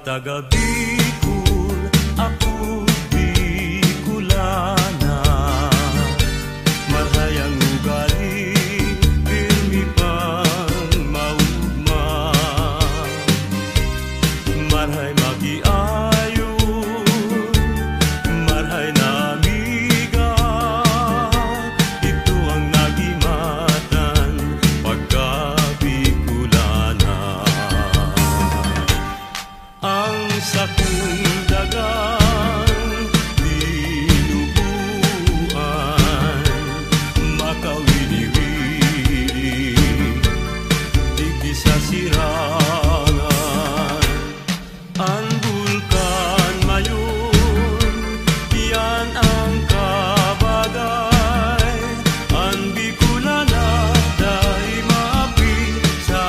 taga Bicol, ako Bicolana. Marhayang ugali, pirmi pang maugma. Marhay magiayo, marhay na amiga. Ito ang nagimatan pagka Bicolana. Ang sakong dagang dinubuan, makawili-wili, di sa sirangan. Ang bulkan mayon, yan ang kabagay. Ang Bicolana, dahil maapi sa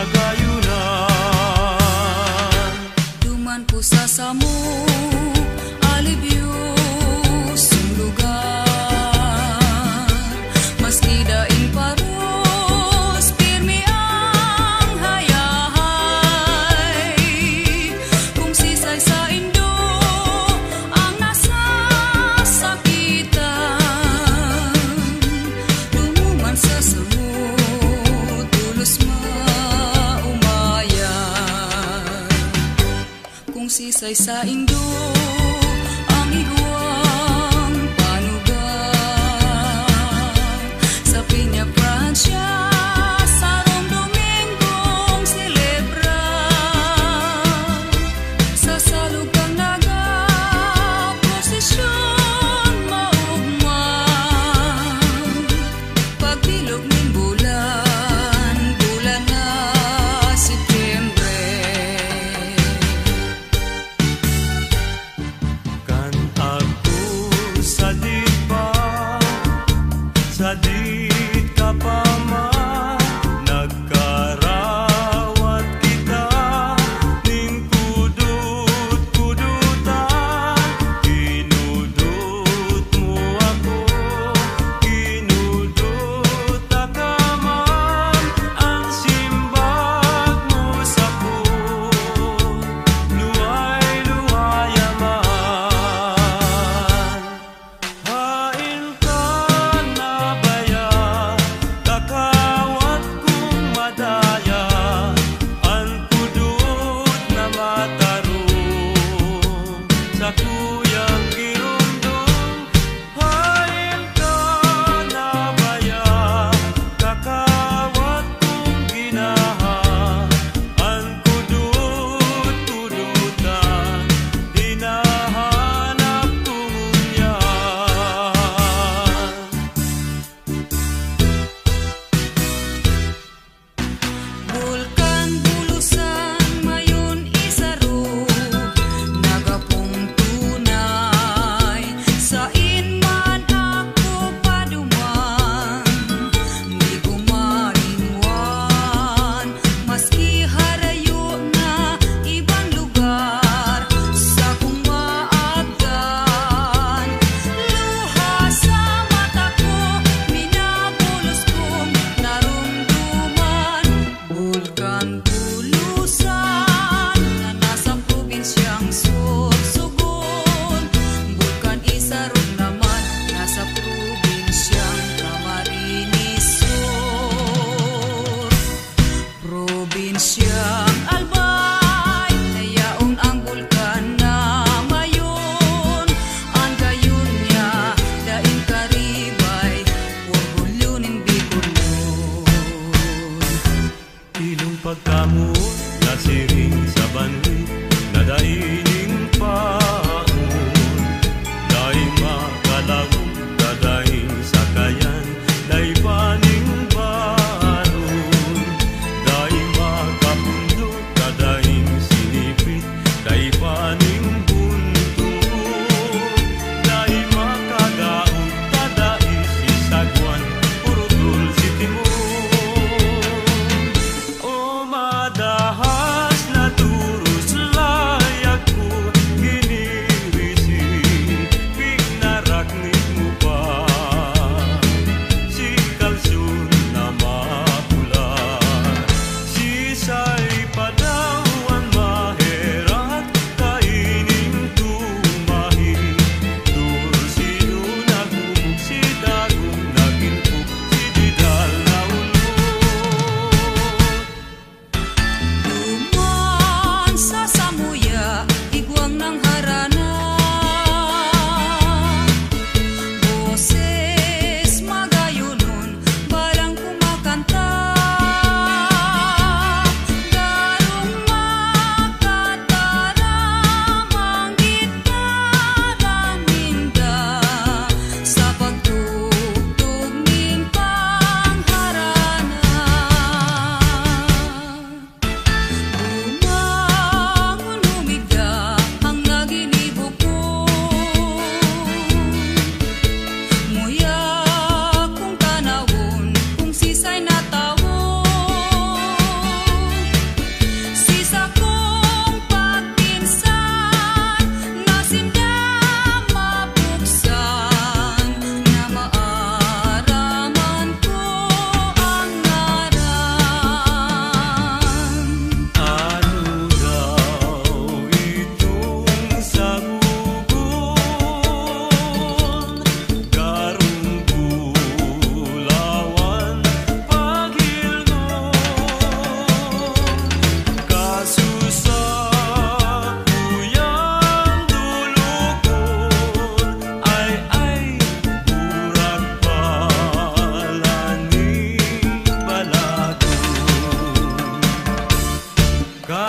kagayunan. Duman po sa samo, alibyo sing lugar. Maski daing paros, pirmi ang hayahay. Kung sisay sa Indo, ang nasasakitan. Dumuman sa samo, tulos maumayan. Kung sisay sa Indo, ang iguang panugang. Sa Piña Francia, sa Rome Domingong celebra. Sa Salugang Naga, prosesyon maugmang. Pagbilog ng bulan, bulan na Setyembre.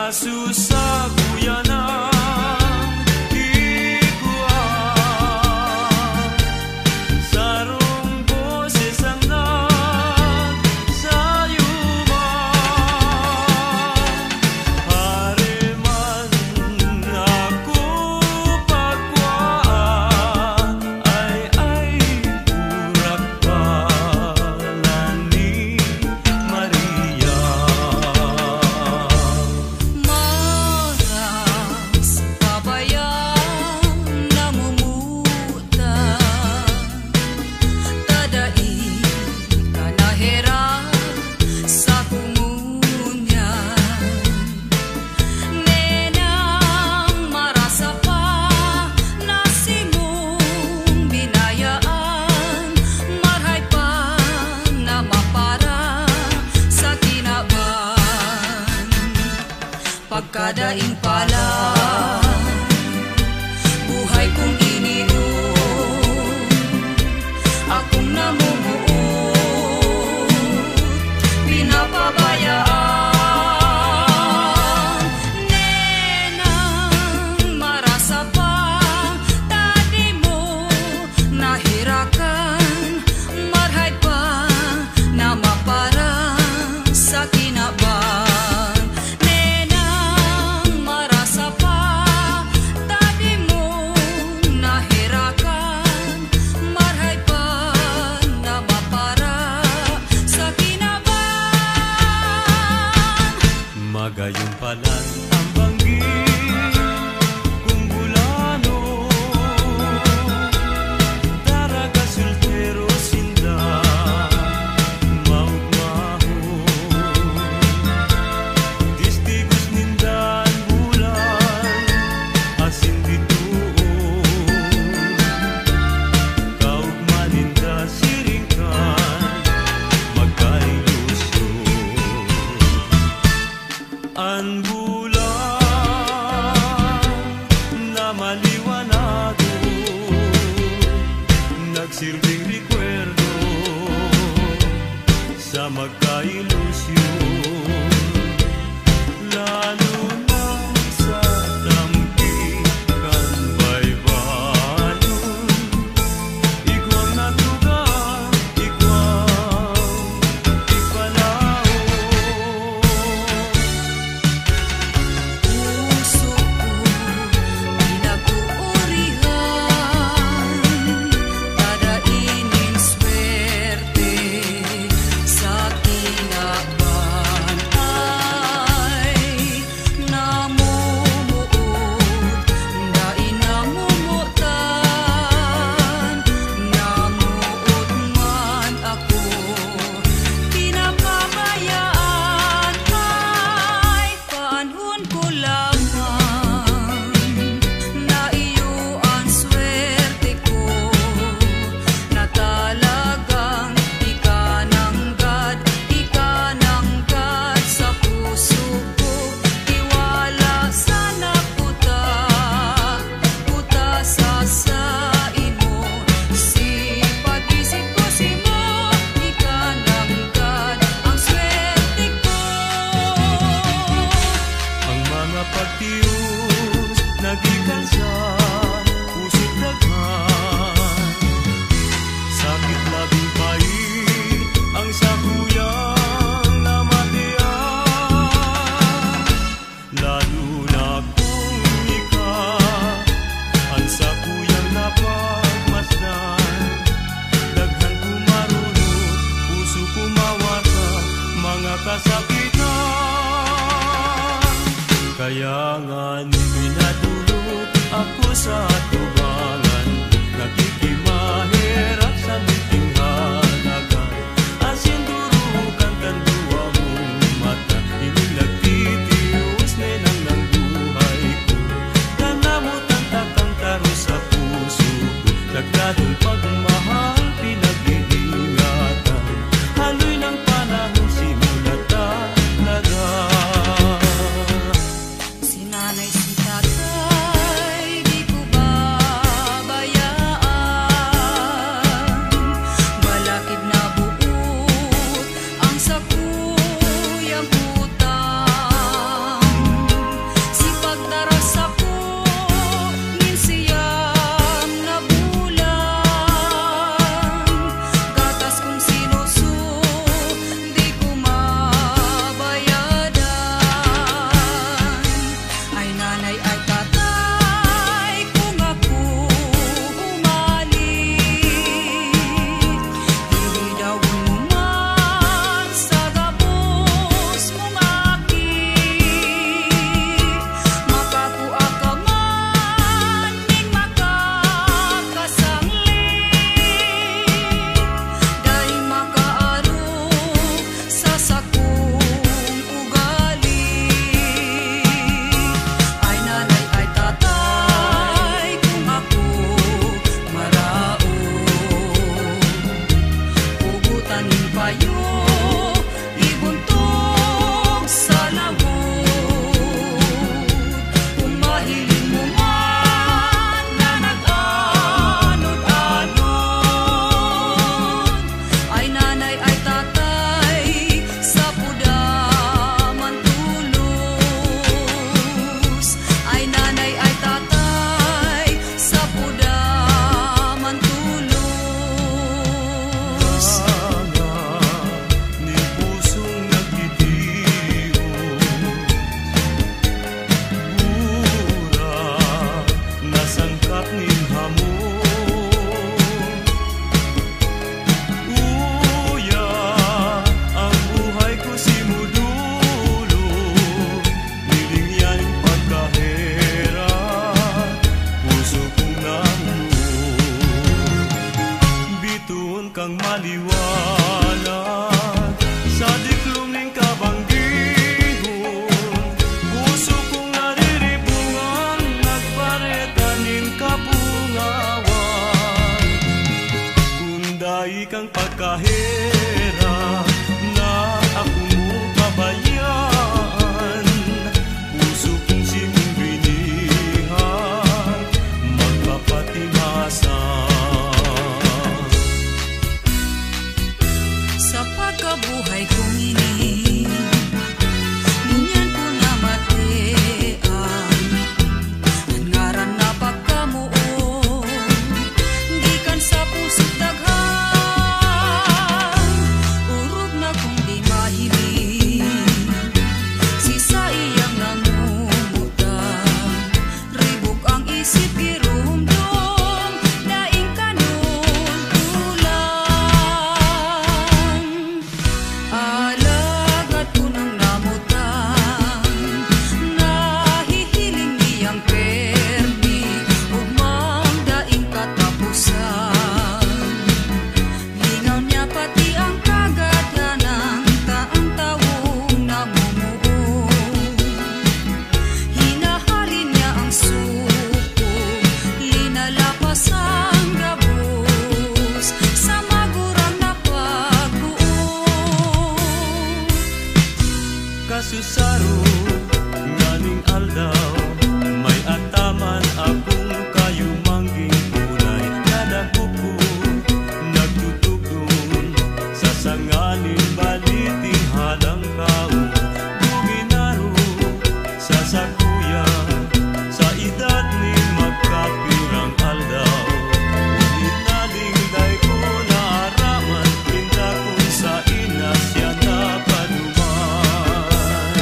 Nasusabuyan ng higuan, sarong boses ang nagsayuman. Hariman ako pagkwaan, ay purak palan ni Maria. Maras pabayang namumutan, tadai kanahera sa kumunyan. Nenang marasa pa nasimong binayaan, marhay pa na mapara sa kinaban. Pagkadaing pala, buhay kong iniuon, akong namumuot, pinapabayaan. Nenang marasa pa, tadi mo nahirakan, marhay pa na mapara sa kinaban. Nenang marasa pa, tadi mo nahirakan, marhay pa na mapara sa kinaban. Magayong palan ang banggit kung bulano, daraga sultero sinda maugmaho. Distigos nindan bulan asin dituon, kaugma ninda siringkan magkailusyon. Ang bulan na maliwanado, nagsilbing rekwerdo sa magkailusyon. Lalo na sa dampikan baybayon, ikaw natugang, ikaw ipalaon. Puso ko pinag-uurihan, dadainin swerte sa kinaban. Ay namumuot, dain namumutan, namuot man ako, pinapabayaan. Ay paanhon ko lamang na iyo ang swerte ko, na talagang ikananggad sa puso ko. Tiwala sana puta sa imo, si pag-isip ko si mo, ikananggad ang swerte ko. Ang mga pagtiyos nagikan sa puso't daghan, sakit labing pait ang sakuyang namatian. Lalo na kung ikaw ang sakuyang napagmasdan, daghan kumarunot, puso kumawata, mga kasakitan. Kaya nga ni pinadulot ako sa tubangan, nakikimahirap sa miting halagan. Asin durukan tandua mong mata, inilagtitius nenang ng buhay ko. Tanamutan takang taro sa puso ko, nagdadong pagmahal pinag-iingatan. Haloy ng panahon simulat talaga. Si nanay si tatay, di ko ba Kasusaro nganing aldaw may ataman akong kayo mangging kulay nadakuko nagtutugdon sa sanganin baliting halang kao Luminaro sa sakuya sa edad ni magkapirang aldaw Inaling day ko naaraman pinda kong sa ina siya napadumay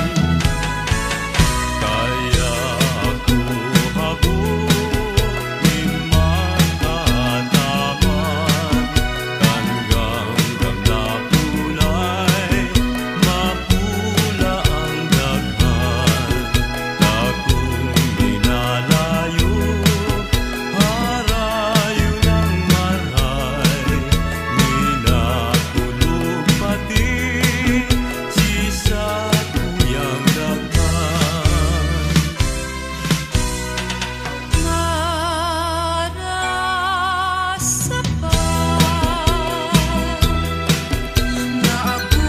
Kaya ako habutin magkataman Hanggang napunay mapula ang daghan Takong dinalayo harayo ng marhay Minakulog pati si sa kuyang daghan Marasapa na ako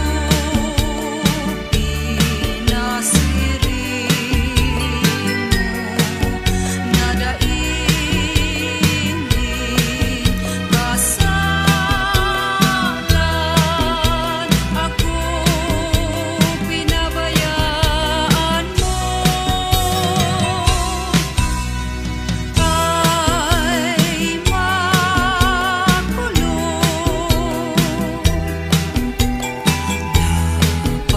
pinasiring mo nadaingin kasalan ako pinabayaan mo ay makulong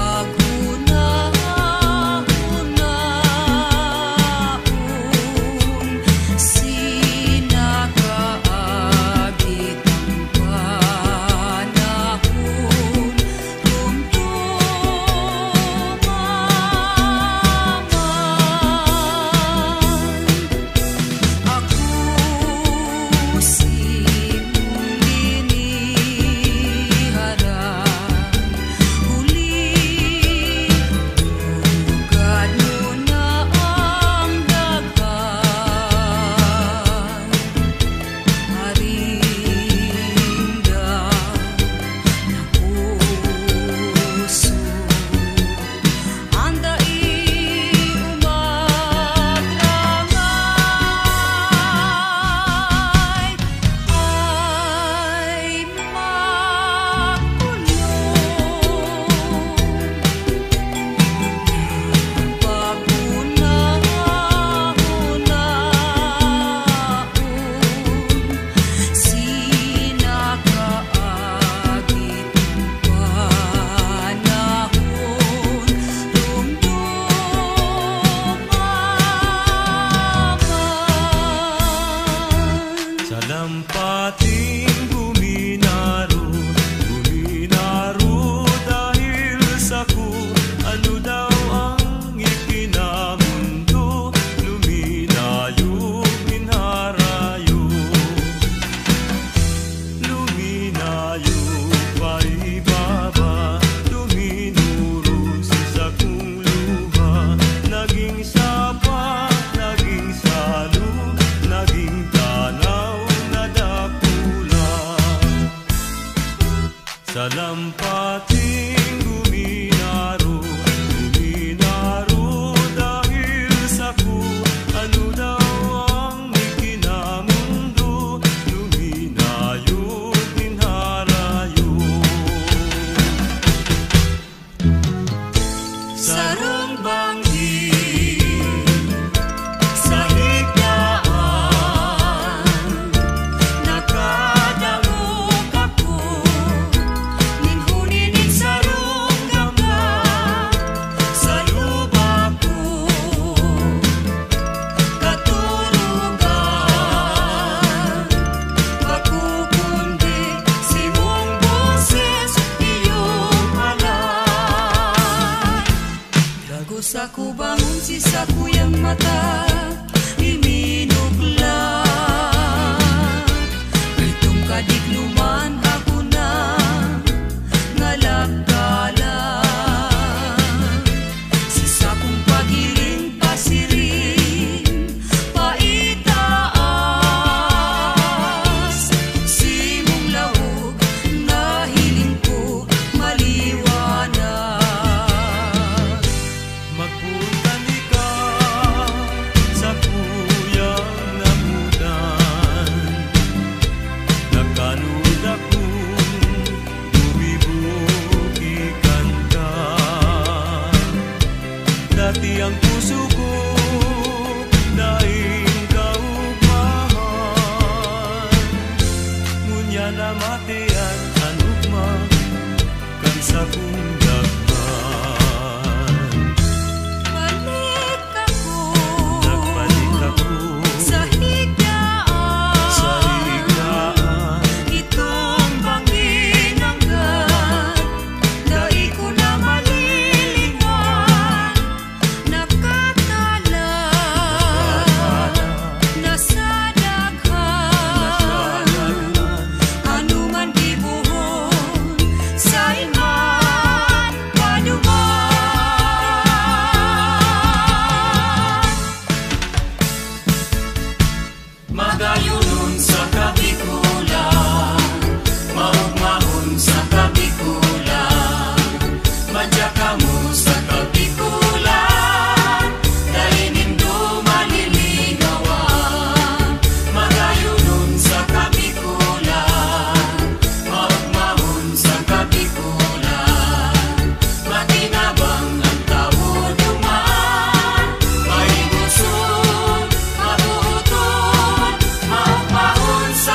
paguna-unaon sinakaagit ang panahon Ako simong liniharan Huli Ugad mo na ang daghan Haringga na puso Andai umagrangay ay makulong paguna-unaon sinakaagit ang panahon rumdumaman Sa lampating guminaro dahil sa ku ano daw ang ikinamundo luminayo minharayo luminayo paibaba luminuro sa kung luha naging sapa naging salo naging tanaw na dakula sa lampating guminaro dahil sa ku ano daw ang ikinamundo luminayo minharayo sarong banggi sa higdaan nakadangog ako ninhunin sarong gamba sa lupa ko katurugan pakukundi simong boses iyong alay Dagos ako bangon si sa kuyang mata iminugla Itong kadikluman ako na ngalagkala Si sa kong pagiling pasirin paitaas Simong laog na hiling ko maliwanag kamo sa kabikulan, dahinindo maliligawan. Magayunon sa kabikulan, maugmahon sa kabikulan. Matinabang ang tao duman, maigusod, mabuhuton, maugmahon sa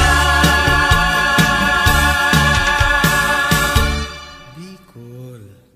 kabikulan. Bicol.